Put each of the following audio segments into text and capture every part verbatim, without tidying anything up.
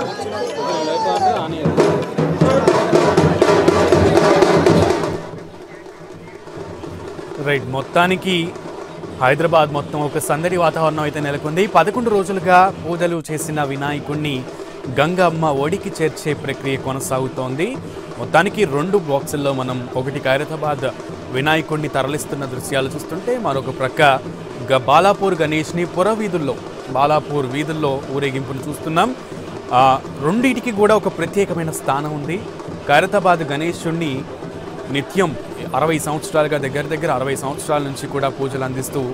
Right, మొత్తానికి హైదరాబాద్ మొత్తం ఒక సందడి వాతావరణం అయితే నెలకొంది. పదకొండు రోజులుగా పూజలు చేసిన వినాయకుడిని గంగమ్మ ఒడికి చేర్చే ప్రక్రియ కొనసాగుతోంది. మొత్తానికి రెండు బాక్సుల్లో మనం ఒకటి ఖైరతాబాద్ వినాయకుడిని తరలిస్తున్న దృశ్యాలు చూస్తుంటే, మరొక ప్రక్క బాలాపూర్ గణేష్ని పుర వీధుల్లో బాలాపూర్ వీధుల్లో ఊరేగింపును చూస్తున్నాం. రెండింటికి కూడా ఒక ప్రత్యేకమైన స్థానం ఉంది. ఖైరతాబాద్ గణేశుడిని నిత్యం అరవై సంవత్సరాలుగా దగ్గర దగ్గర అరవై సంవత్సరాల నుంచి కూడా పూజలు అందిస్తూ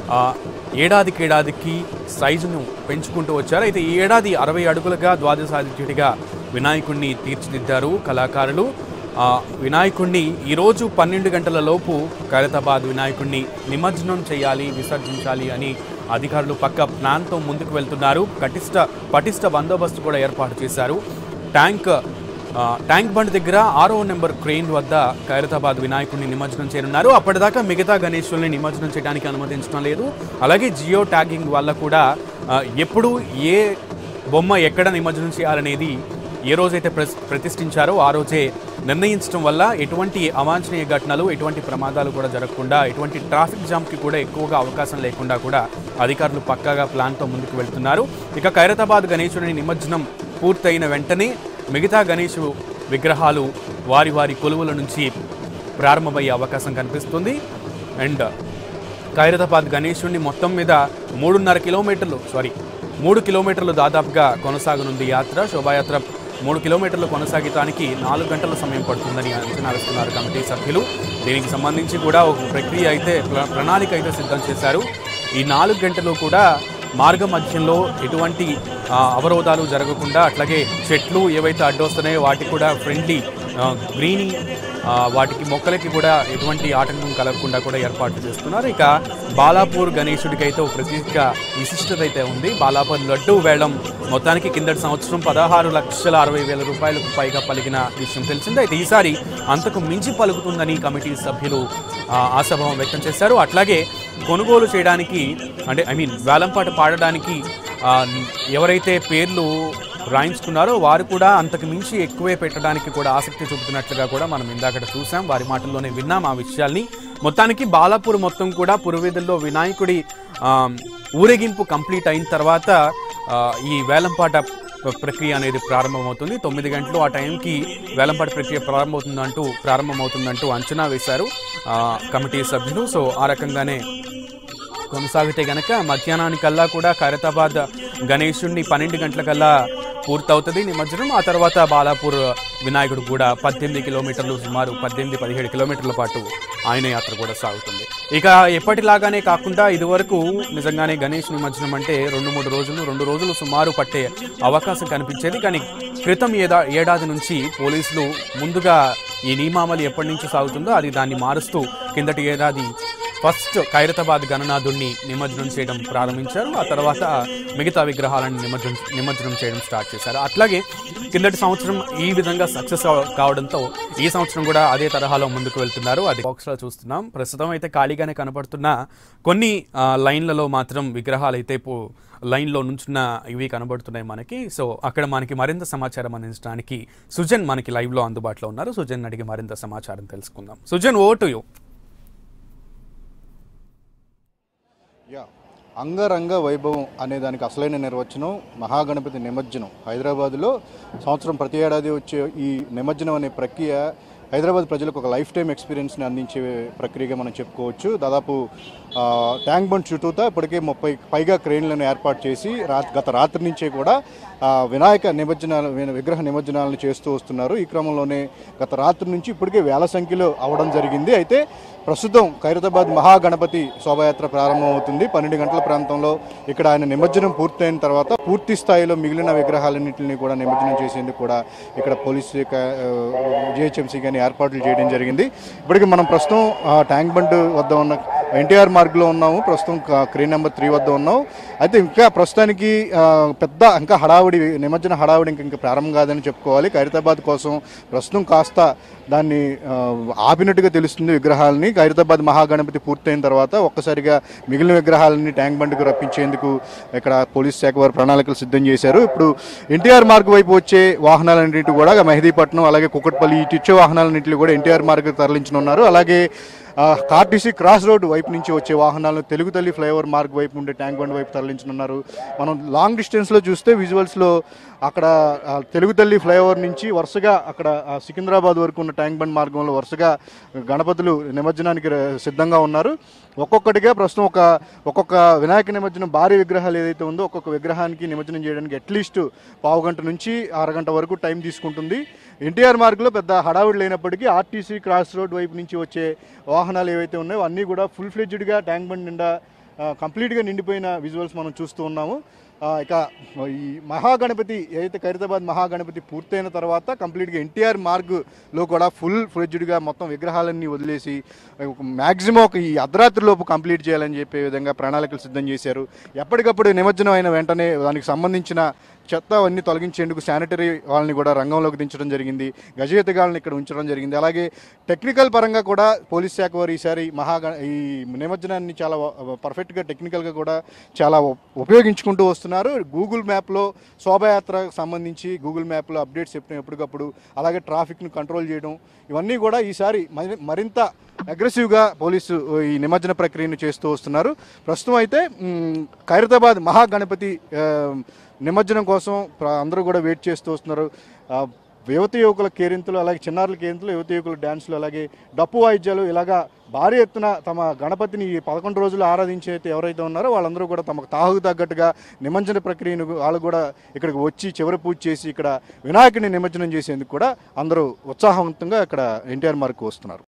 ఏడాదికి ఏడాదికి సైజును పెంచుకుంటూ వచ్చారు. అయితే ఈ ఏడాది అరవై అడుగులుగా ద్వాదశాదిత్యుడిగా వినాయకుడిని తీర్చిదిద్దారు కళాకారులు. వినాయకుడిని ఈరోజు పన్నెండు గంటల లోపు ఖైరతాబాద్ వినాయకుడిని నిమజ్జనం చేయాలి, విసర్జించాలి అని అధికారులు పక్క ప్లాన్తో ముందుకు వెళ్తున్నారు. పటిష్ట పటిష్ట బందోబస్తు కూడా ఏర్పాటు చేశారు. ట్యాంక్ ట్యాంక్ బండ్ దగ్గర ఆరో నెంబర్ క్రెయిన్ వద్ద ఖైరతాబాద్ వినాయకుడిని నిమజ్జనం చేయనున్నారు. అప్పటిదాకా మిగతా గణేశుల్ని నిమజ్జనం చేయడానికి అనుమతించడం లేదు. అలాగే జియో ట్యాగింగ్ వల్ల కూడా ఎప్పుడు ఏ బొమ్మ ఎక్కడ నిమజ్జనం చేయాలనేది ఏ రోజైతే ప్రతిష్ఠించారో ఆ రోజే నిర్ణయించడం వల్ల ఎటువంటి అవాంఛనీయ ఘటనలు, ఎటువంటి ప్రమాదాలు కూడా జరగకుండా, ఎటువంటి ట్రాఫిక్ జామ్కి కూడా ఎక్కువగా అవకాశం లేకుండా కూడా అధికారులు పక్కాగా ప్లాన్తో ముందుకు వెళ్తున్నారు. ఇక ఖైరతాబాద్ గణేశుడిని నిమజ్జనం పూర్తయిన వెంటనే మిగతా గణేషు విగ్రహాలు వారి వారి కొలువుల నుంచి ప్రారంభమయ్యే అవకాశం కనిపిస్తుంది. అండ్ ఖైరతాబాద్ గణేశుడిని మొత్తం మీద మూడున్నర కిలోమీటర్లు సారీ మూడు కిలోమీటర్లు దాదాపుగా కొనసాగనుంది యాత్ర. శోభాయాత్ర మూడు కిలోమీటర్లు కొనసాగటానికి నాలుగు గంటల సమయం పడుతుందని అంచనా వేస్తున్నారు కమిటీ సభ్యులు. దీనికి సంబంధించి కూడా ఒక ప్రక్రియ అయితే ప్రణాళిక అయితే సిద్ధం చేశారు. ఈ నాలుగు గంటలు కూడా మార్గ మధ్యంలో ఎటువంటి అవరోధాలు జరగకుండా, అట్లాగే చెట్లు ఏవైతే అడ్డొస్తున్నాయో వాటికి కూడా ఫ్రెండ్లీ గ్రీనింగ్, వాటికి మొక్కలకి కూడా ఎటువంటి ఆటంకం కలగకుండా కూడా ఏర్పాట్లు చేస్తున్నారు. ఇక బాలాపూర్ గణేశుడికి అయితే ఒక ప్రత్యేక విశిష్టత అయితే ఉంది. బాలాపూర్ లడ్డూ వేలం మొత్తానికి కిందటి సంవత్సరం పదహారు లక్షల అరవై వేల రూపాయలకు పైగా పలికిన విషయం తెలిసిందే. అయితే ఈసారి అంతకు మించి పలుకుతుందని కమిటీ సభ్యులు ఆశాభావం వ్యక్తం చేశారు. అట్లాగే కొనుగోలు చేయడానికి అంటే ఐ మీన్ వేలంపాట పాడడానికి ఎవరైతే పేర్లు రాయించుకున్నారో వారు కూడా అంతకు మించి ఎక్కువే పెట్టడానికి కూడా ఆసక్తి చూపుతున్నట్లుగా కూడా మనం ఇందాకట చూసాం. వారి మాటల్లోనే విన్నాం ఆ విషయాల్ని. మొత్తానికి బాలాపూర్ మొత్తం కూడా పురవీధుల్లో వినాయకుడి ఊరేగింపు కంప్లీట్ అయిన తర్వాత ఈ వేలంపాట ప్రక్రియ అనేది ప్రారంభమవుతుంది. తొమ్మిది గంటలు ఆ టైంకి వేలంపాట ప్రక్రియ ప్రారంభమవుతుందంటూ ప్రారంభమవుతుందంటూ అంచనా వేశారు కమిటీ సభ్యులు. సో ఆ రకంగానే కొనసాగితే గనక మధ్యాహ్నానికల్లా కూడా ఖైరతాబాద్ గణేశుడిని పన్నెండు గంటలకల్లా పూర్తవుతుంది నిమజ్జనం. ఆ తర్వాత బాలాపూర్ వినాయకుడు కూడా పద్దెనిమిది కిలోమీటర్లు సుమారు పద్దెనిమిది పదిహేడు కిలోమీటర్ల పాటు ఆయన యాత్ర కూడా సాగుతుంది. ఇక ఎప్పటిలాగానే కాకుండా ఇదివరకు నిజంగానే గణేష్ నిమజ్జనం అంటే రెండు మూడు రోజులు రెండు రోజులు సుమారు పట్టే అవకాశం కనిపించేది. కానీ క్రితం ఏదా ఏడాది నుంచి పోలీసులు ముందుగా ఈ నియమావళి ఎప్పటి నుంచి సాగుతుందో అది దాన్ని మారుస్తూ కిందటి ఏడాది ఫస్ట్ ఖైరతాబాద్ గణనాథుడిని నిమజ్జనం చేయడం ప్రారంభించారు. ఆ తర్వాత మిగతా విగ్రహాలను నిమజ్జనం నిమజ్జనం చేయడం స్టార్ట్ చేశారు. అట్లాగే కిందటి సంవత్సరం ఈ విధంగా సక్సెస్ కావడంతో ఈ సంవత్సరం కూడా అదే తరహాలో ముందుకు వెళ్తున్నారు. అది బాక్స్లో చూస్తున్నాం. ప్రస్తుతం అయితే ఖాళీగానే కనపడుతున్న కొన్ని లైన్లలో మాత్రం విగ్రహాలు అయితే లైన్లో నుంచున్న ఇవి కనబడుతున్నాయి మనకి. సో అక్కడ మనకి మరింత సమాచారం అందించడానికి సుజన్ మనకి లైవ్లో అందుబాటులో ఉన్నారు. సుజన్ అడిగి మరింత సమాచారం తెలుసుకుందాం. Sujan, over to you. యా అంగరంగ వైభవం అనే దానికి అసలైన నిర్వచనం మహాగణపతి నిమజ్జనం. హైదరాబాద్లో సంవత్సరం ప్రతి ఏడాది వచ్చే ఈ నిమజ్జనం అనే ప్రక్రియ హైదరాబాద్ ప్రజలకు ఒక లైఫ్ టైం ఎక్స్పీరియన్స్ని అందించే ప్రక్రియగా మనం చెప్పుకోవచ్చు. దాదాపు ట్యాంక్ బండ్ చుట్టూతా ఇప్పటికే ముప్పై పైగా క్రెయిన్లను ఏర్పాటు చేసి రా గత రాత్రి నుంచే కూడా వినాయక నిమజ్జనాలు విగ్రహ నిమజ్జనాలను చేస్తూ వస్తున్నారు. ఈ క్రమంలోనే గత రాత్రి నుంచి ఇప్పటికే వేల సంఖ్యలో అవడం జరిగింది. అయితే ప్రస్తుతం ఖైరతాబాద్ మహాగణపతి శోభాయాత్ర ప్రారంభమవుతుంది. పన్నెండు గంటల ప్రాంతంలో ఇక్కడ ఆయన నిమజ్జనం పూర్తయిన తర్వాత పూర్తి స్థాయిలో మిగిలిన విగ్రహాలన్నింటినీ కూడా నిమజ్జనం చేసేందుకు కూడా ఇక్కడ పోలీసు జిహెచ్ఎంసీ కానీ ఏర్పాట్లు చేయడం జరిగింది. ఇప్పటికీ మనం ప్రస్తుతం ట్యాంక్ బండ్ వద్ద ఉన్న ఎన్టీఆర్ మార్గ్లో ఉన్నాము. ప్రస్తుతం క్రేన్ నెంబర్ త్రీ వద్ద ఉన్నాం. అయితే ఇంకా ప్రస్తుతానికి పెద్ద ఇంకా హడావుడి నిమజ్జన హడావుడి ఇంకా ఇంకా ప్రారంభం కాదని చెప్పుకోవాలి. ఖైరతాబాద్ కోసం ప్రస్తుతం కాస్త దాన్ని ఆపినట్టుగా తెలుస్తుంది విగ్రహాలని. ఖైరతాబాద్ మహాగణపతి పూర్తయిన తర్వాత ఒక్కసారిగా మిగిలిన విగ్రహాలని ట్యాంక్ బండ్కు రప్పించేందుకు ఇక్కడ పోలీస్ శాఖ వారు ప్రణాళికలు సిద్ధం చేశారు. ఇప్పుడు ఎన్టీఆర్ మార్గ్ వైపు వచ్చే వాహనాలన్నింటి కూడా మెహదీపట్నం అలాగే కుకట్పల్లి ఇటు వచ్చే వాహనాలన్నింటినీ కూడా ఎన్టీఆర్ మార్గ్ తరలించనున్నారు. అలాగే ఆర్టీసీ క్రాస్ రోడ్ వైపు నుంచి వచ్చే వాహనాలను తెలుగు తల్లి ఫ్లైఓవర్ మార్గ్ వైపు ఉండే ట్యాంక్ బండ్ వైపు తరలించనున్నారు. మనం లాంగ్ డిస్టెన్స్లో చూస్తే విజువల్స్లో అక్కడ తెలుగు తల్లి ఫ్లైఓవర్ నుంచి వరుసగా అక్కడ సికింద్రాబాద్ వరకు ఉన్న ట్యాంక్ బండ్ మార్గంలో వరుసగా గణపతులు నిమజ్జనానికి సిద్ధంగా ఉన్నారు. ఒక్కొక్కటిగా ప్రస్తుతం ఒక ఒక్కొక్క వినాయక నిమజ్జనం భారీ విగ్రహాలు ఏదైతే ఉందో ఒక్కొక్క విగ్రహానికి నిమజ్జనం చేయడానికి అట్లీస్ట్ పావు గంట నుంచి అరగంట వరకు టైం తీసుకుంటుంది. ఎన్టీఆర్ మార్గ్లో పెద్ద హడావుడి లేనప్పటికీ ఆర్టీసీ క్రాస్ రోడ్ వైపు నుంచి వచ్చే వాహనాలు ఏవైతే ఉన్నాయో అన్నీ కూడా ఫుల్ ఫ్లెడ్జ్డ్గా ట్యాంక్ బండ్ నిండా కంప్లీట్గా నిండిపోయిన విజువల్స్ మనం చూస్తూ ఉన్నాము. ఇక ఈ మహాగణపతి ఏదైతే ఖైరతాబాద్ మహాగణపతి పూర్తయిన తర్వాత కంప్లీట్గా ఎన్టీఆర్ మార్గ్లో కూడా ఫుల్ ఫ్లెడ్జ్డ్గా మొత్తం విగ్రహాలన్నీ వదిలేసి మ్యాక్సిమం ఒక ఈ అర్ధరాత్రిలోపు కంప్లీట్ చేయాలని చెప్పే విధంగా ప్రణాళికలు సిద్ధం చేశారు. ఎప్పటికప్పుడు నిమజ్జనం అయిన వెంటనే దానికి సంబంధించిన చెత్త అవన్నీ తొలగించేందుకు శానిటరీ వాళ్ళని కూడా రంగంలోకి దించడం జరిగింది. గజయితగాళ్ళని ఇక్కడ ఉంచడం జరిగింది. అలాగే టెక్నికల్ పరంగా కూడా పోలీస్ శాఖ వారు ఈసారి మహాగణ ఈ నిమజ్జనాన్ని చాలా పర్ఫెక్ట్గా టెక్నికల్గా కూడా చాలా ఉపయోగించుకుంటూ వస్తున్నారు. గూగుల్ మ్యాప్లో శోభాయాత్రకు సంబంధించి గూగుల్ మ్యాప్లో అప్డేట్స్ చెప్పిన ఎప్పటికప్పుడు అలాగే ట్రాఫిక్ను కంట్రోల్ చేయడం ఇవన్నీ కూడా ఈసారి మరింత అగ్రెసివ్గా పోలీసు ఈ నిమజ్జన ప్రక్రియను చేస్తూ వస్తున్నారు. ప్రస్తుతం అయితే ఖైరతాబాద్ మహాగణపతి నిమజ్జనం కోసం అందరూ కూడా వెయిట్ చేస్తూ వస్తున్నారు. యువత యువకుల కేరింతలు అలాగే చిన్నారుల కేరింతలు యువత యువకుల డ్యాన్సులు అలాగే డప్పు వాయిద్యాలు ఇలాగా భారీ ఎత్తున తమ గణపతిని పదకొండు రోజులు ఆరాధించే ఎవరైతే ఉన్నారో వాళ్ళందరూ కూడా తమకు తాహుకు తగ్గట్టుగా నిమజ్జన ప్రక్రియను వాళ్ళు కూడా ఇక్కడికి వచ్చి చివరి పూజ చేసి ఇక్కడ వినాయకుడిని నిమజ్జనం చేసేందుకు కూడా అందరూ ఉత్సాహవంతంగా ఇక్కడ ఎన్టీఆర్ మార్గ్కు వస్తున్నారు.